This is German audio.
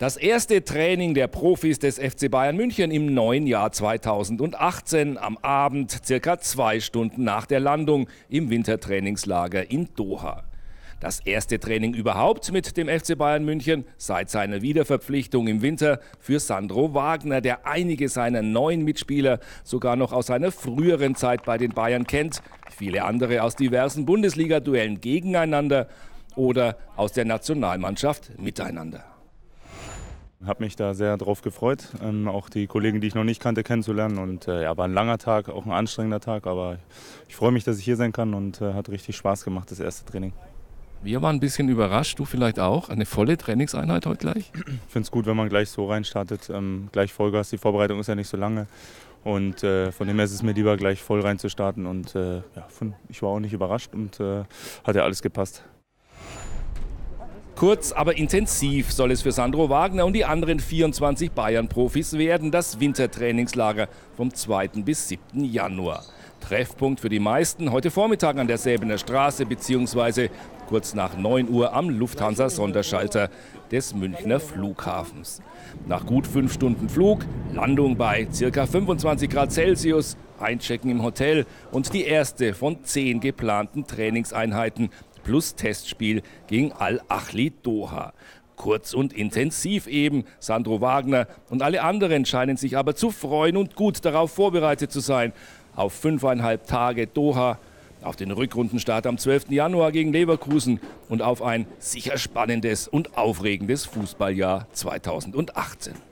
Das erste Training der Profis des FC Bayern München im neuen Jahr 2018 am Abend, circa 2 Stunden nach der Landung im Wintertrainingslager in Doha. Das erste Training überhaupt mit dem FC Bayern München seit seiner Wiederverpflichtung im Winter für Sandro Wagner, der einige seiner neuen Mitspieler sogar noch aus seiner früheren Zeit bei den Bayern kennt, viele andere aus diversen Bundesliga-Duellen gegeneinander oder aus der Nationalmannschaft miteinander. Ich habe mich da sehr drauf gefreut, auch die Kollegen, die ich noch nicht kannte, kennenzulernen. Und war ein langer Tag, auch ein anstrengender Tag, aber ich freue mich, dass ich hier sein kann und hat richtig Spaß gemacht, das erste Training. Wir waren ein bisschen überrascht, du vielleicht auch. Eine volle Trainingseinheit heute gleich? Ich finde es gut, wenn man gleich so reinstartet, gleich Vollgas. Die Vorbereitung ist ja nicht so lange und von dem her ist es mir lieber, gleich voll reinzustarten. Und ich war auch nicht überrascht und hat ja alles gepasst. Kurz, aber intensiv soll es für Sandro Wagner und die anderen 24 Bayern-Profis werden, das Wintertrainingslager vom 2. bis 7. Januar. Treffpunkt für die meisten heute Vormittag an der Säbener Straße bzw. kurz nach 9 Uhr am Lufthansa-Sonderschalter des Münchner Flughafens. Nach gut 5 Stunden Flug, Landung bei ca. 25 Grad Celsius, Einchecken im Hotel und die erste von 10 geplanten Trainingseinheiten plus Testspiel gegen Al-Ahli Doha. Kurz und intensiv eben. Sandro Wagner und alle anderen scheinen sich aber zu freuen und gut darauf vorbereitet zu sein. Auf 5,5 Tage Doha, auf den Rückrundenstart am 12. Januar gegen Leverkusen und auf ein sicher spannendes und aufregendes Fußballjahr 2018.